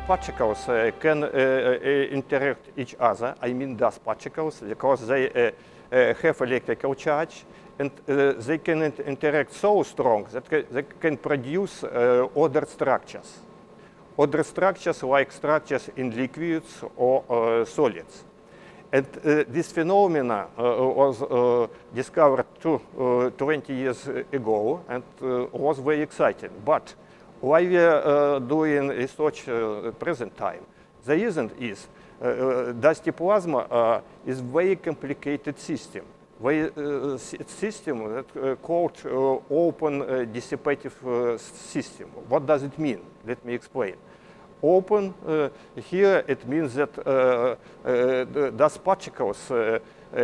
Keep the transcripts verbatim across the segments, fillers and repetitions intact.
particles uh, can uh, uh, interact each other. I mean dust particles, because they uh, uh, have electrical charge, and uh, they can int interact so strong that ca they can produce uh, ordered structures. Ordered structures like structures in liquids or uh, solids. And uh, this phenomena uh, was uh, discovered two, uh, twenty years ago and uh, was very exciting. But why we are uh, doing research uh, at present time? The reason is uh, dusty plasma uh, is very complicated system. Very uh, system that uh, called uh, open uh, dissipative uh, system. What does it mean? Let me explain. Open, uh, here it means that uh, uh, the dust particles uh, uh,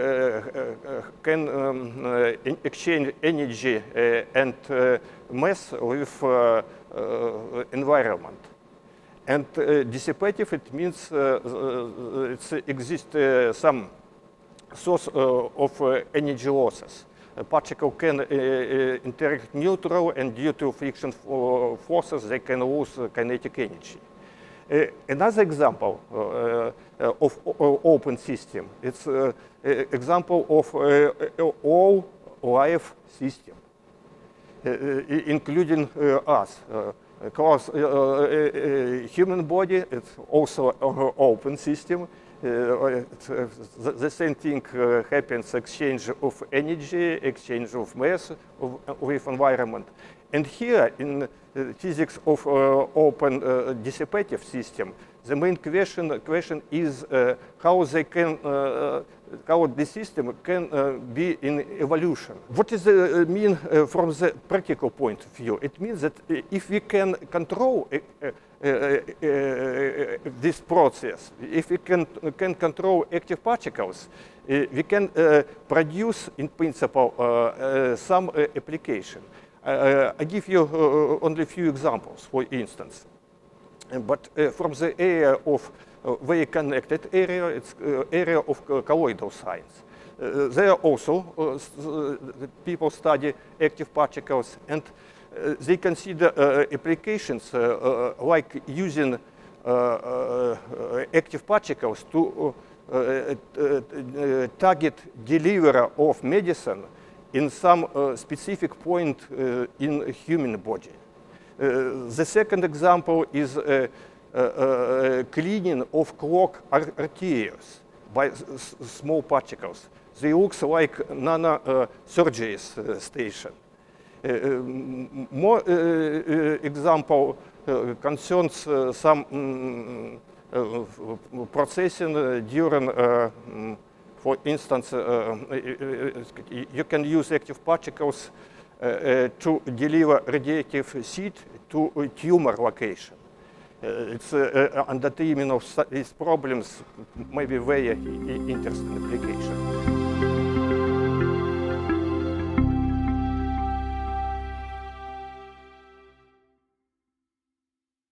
uh, can um, uh, exchange energy uh, and uh, mass with uh, uh, environment. And uh, dissipative, it means uh, uh, it exists uh, some source uh, of uh, energy losses. A particle can uh, uh, interact neutral, and due to friction forces, they can lose uh, kinetic energy. Uh, another example uh, uh, of uh, open system, it's an uh, example of uh, all life system, uh, including uh, us. Uh, because uh, uh, human body, it's also an open system. Uh, the, the same thing uh, happens, exchange of energy, exchange of mass of, with environment. And here in uh, physics of uh, open uh, dissipative system, the main question, question is uh, how they can, uh, how the system can uh, be in evolution. What does it mean uh, from the practical point of view? It means that if we can control uh, Uh, uh, uh, this process, if we can, can control active particles, uh, we can uh, produce, in principle, uh, uh, some uh, application. Uh, I give you uh, only a few examples, for instance. Uh, but uh, from the area of uh, very connected area, it's uh, area of uh, colloidal science. Uh, there also uh, people study active particles, and Uh, they consider uh, applications uh, uh, like using uh, uh, active particles to uh, uh, uh, target delivery of medicine in some uh, specific point uh, in a human body. Uh, the second example is uh, uh, uh, cleaning of clogged arteries by s small particles. They look like nano uh, surgeries uh, station. Uh, more uh, uh, example uh, concerns uh, some um, uh, processing uh, during, uh, um, for instance, uh, you can use active particles uh, uh, to deliver radiative heat to a tumor location. Uh, it's uh, uh, under treatment of these problems, maybe very interesting application.